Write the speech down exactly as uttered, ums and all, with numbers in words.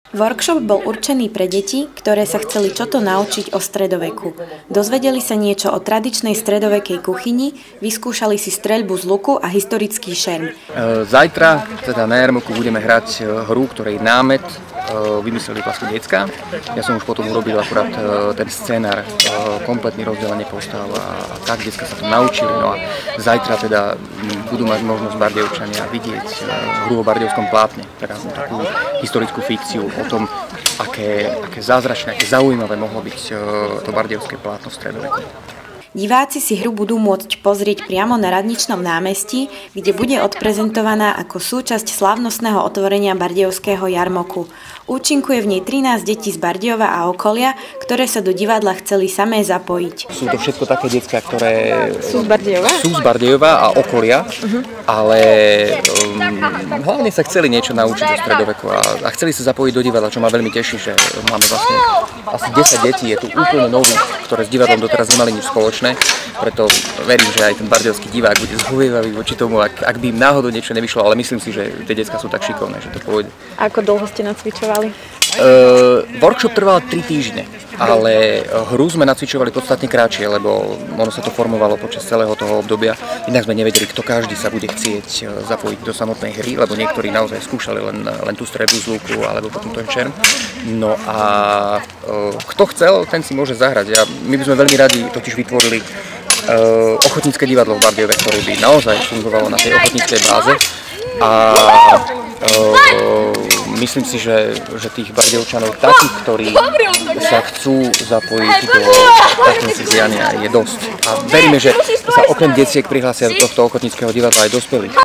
Workshop bol určený pre deti, ktoré sa chceli čoto naučiť o stredoveku. Dozvedeli sa niečo o tradičnej stredovekej kuchyni, vyskúšali si streľbu z luku a historický šerm. Zajtra teda na jarmoku budeme hrať hru, ktorej námet vymysleli vlastne decká. Ja som už potom urobil akurát ten scénar, kompletný rozdelenie postav a tak decká sa to naučili. No a zajtra teda budú mať možnosť Bardejovčania vidieť hru o bardejovskom plátne, teda takú historickú fikciu o tom, aké, aké zázračné, aké zaujímavé mohlo byť to bardejovské plátno v stredoveku. Diváci si hru budú môcť pozrieť priamo na Radničnom námestí, kde bude odprezentovaná ako súčasť slávnostného otvorenia Bardejovského jarmoku. Účinkuje v nej trinásť detí z Bardejova a okolia, ktoré sa do divadla chceli samé zapojiť. Sú to všetko také decká, ktoré sú z Bardejova, sú z Bardejova a okolia, uh-huh. ale um, hlavne sa chceli niečo naučiť o stredoveku a, a chceli sa zapojiť do divadla, čo ma veľmi teší, že máme vlastne asi desať detí, je tu úplne nových, ktoré s divadlom doteraz nemali nič spoločné. Preto verím, že aj ten bardejovský divák bude zhovievavý voči tomu, ak, ak by im náhodou niečo nevyšlo, ale myslím si, že tie decká sú tak šikovné, že to pôjde. Ako dlho ste nacvičovali? Uh, workshop trval tri týždne, ale hru sme nacvičovali podstatne kratšie, lebo ono sa to formovalo počas celého toho obdobia. Inak sme nevedeli, kto každý sa bude chcieť zapojiť do samotnej hry, lebo niektorí naozaj skúšali len, len tú streľbu z luku alebo potom ten šerm. No a uh, kto chcel, ten si môže zahrať. Ja, my by sme veľmi radi totiž vytvorili uh, ochotnícke divadlo v Bardejove, ktoré by naozaj fungovalo na tej ochotníckej báze. A uh, myslím si, že, že tých Bardejovčanov, takých, ktorí sa chcú zapojiť do takého diania, je dosť. A veríme, že sa okrem deciek prihlásia do tohto ochotníckeho divadla aj dospelí.